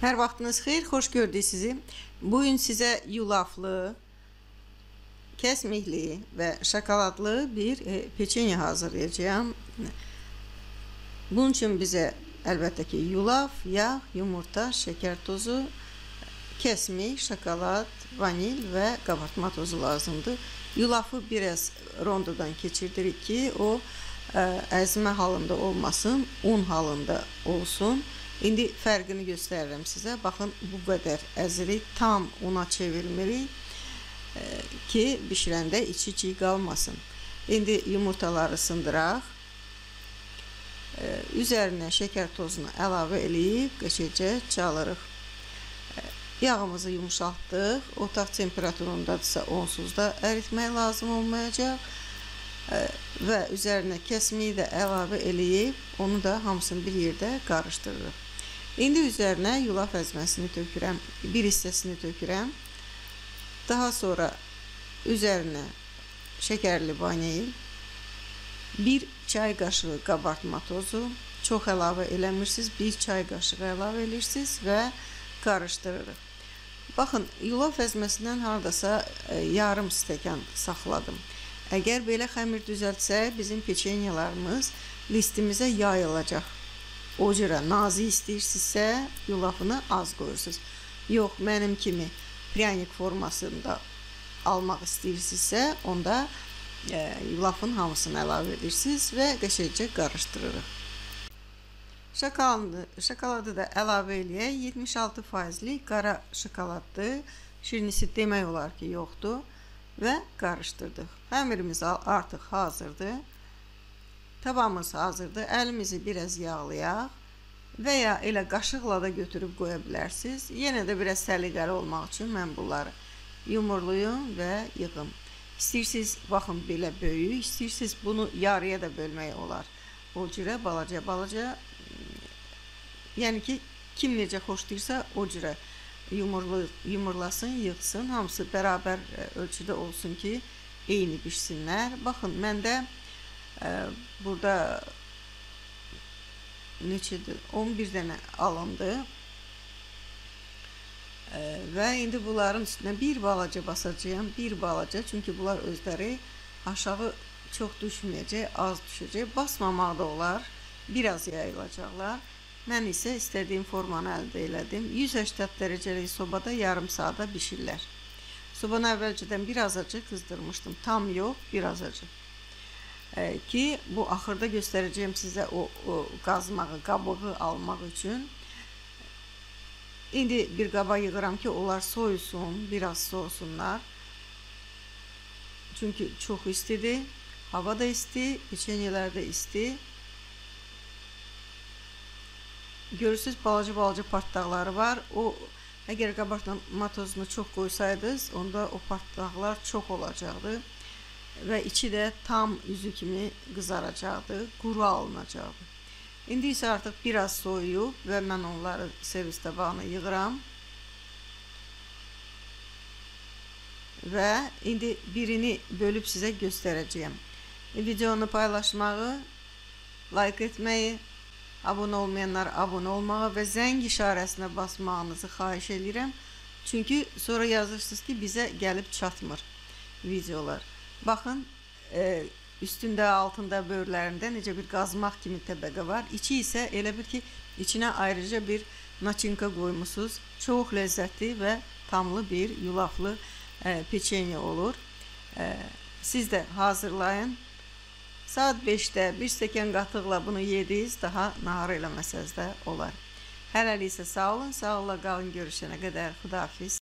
Hər vaxtınız xeyir, xoş gördük sizi. Bugün sizə yulaflı, kəsmikli və şokoladlı bir peçenya hazırlayacağım. Bunun üçün bizə əlbəttə ki yulaf, yağ, yumurta, şəkər tozu, kəsmik, şokolad, vanil və qabartma tozu lazımdır. Yulafı biraz rondodan keçirdirik ki o əzmə halında olmasın, un halında olsun. İndi fərqini göstərirəm sizə. Baxın, bu qədər əzirik, tam una çevirmirik ki, bişirəndə içi çiğ qalmasın. İndi yumurtaları sındıraq. Üzərinə şəkər tozunu əlavə eləyib, qəşəcə çalırıq. Yağımızı yumuşaltdıq. Otaq temperaturundadırsa onsuzda əritmək lazım olmayacaq. Və üzərinə kəsmiyi də əlavə eləyib, onu da hamısını bir yerdə qarışdırırıq. İndi üzərinə yulaf əzməsini tökürəm, bir hissəsini tökürəm. Daha sonra üzərinə şəkərli vanil, bir çay qaşığı qabartma tozu, çox əlavə eləmirsiniz, bir çay qaşığı əlavə edirsiniz və qarışdırırıq. Baxın, yulaf əzməsindən haradasa yarım stəkan saxladım. Əgər belə xəmir düzəltsək, bizim peçenyalarımız listimizə yayılacaq. O cürə nazik istəyirsinizsə, yulafını az qoyursunuz. Yox, mənim kimi pryanik formasında almaq istəyirsinizsə, onda yulafın hamısını əlavə edirsiniz və qəşəcə qarışdırırıq. Şokoladı da əlavə eləyək. 76%lik qara şokoladdır. Şirinisi demək olar ki, yoxdur. Və qarışdırdıq. Xəmirimiz artıq hazırdır. Tavamız hazırdır. Əlimizi biraz yağlayaq və ya elə qaşıqla da götürüb qoya bilərsiniz. Yenə də biraz səliqəli olmaq üçün mən bunları yumurluyum və yığım. İstəyirsiniz, baxın, belə böyük, istəyirsiniz bunu yarıya da bölmək olar. O cürə balaca, yəni ki, kim necə xoşlayırsa o cürə yumurlasın, yığsın, hamısı bərabər ölçüdə olsun ki, eyni bişsinlər. Baxın, məndə burada neçədir? 11 dənə alındı və indi bunların üstünə bir balaca basacağım, bir balaca, çünki bunlar özləri aşağı çox düşməyəcək, az düşəcək, basmamaq da olar, biraz yayılacaqlar. Mən isə istədiyim formanı əldə elədim. 180 dərəcəlik sobada yarım saata bişirlər. Sobanı əvvəlcədən bir azacıq qızdırmışdım. Tam yox, bir azacıq. Ki, bu axırda göstərəcəyim sizə o qazmağı, qabığı almaq üçün. İndi bir qaba yığıram ki, onlar soyusun, biraz soğusunlar. Çünki çox istidir. Hava da isti, peçenyelər də isti. Görürsünüz, balaca partlaqları var. O, əgər qabartma tozunu çox qoysaydınız, onda o partlaqlar çox olacaqdı. Və içi də tam üzü kimi qızaracaqdı, quru alınacaqdı. İndi isə artıq biraz soyuyub və mən onları servis tabağına yığıram. Və indi birini bölüb sizə göstərəcəyəm. Videonu paylaşmağı, like etməyi, abunə olmayanlar abunə olmağı və zəng işarəsinə basmağınızı xahiş edirəm. Çünki sonra yazırsınız ki, bizə gəlib çatmır videolar. Baxın, üstündə, altında, böğürlərində necə bir qazmaq kimi təbəqə var. İçi isə elə bir ki, içinə ayrıca bir naçinka qoymusunuz. Çox ləzzətli və tamlı bir yulaflı peçenya olur. Siz də hazırlayın. Saat 5-də bir stəkan qatıqla bunu yediniz, daha nahar eləməsəz də olar. Hələlik isə sağ olun, sağlıqla qalın, görüşənə qədər, xudahafiz.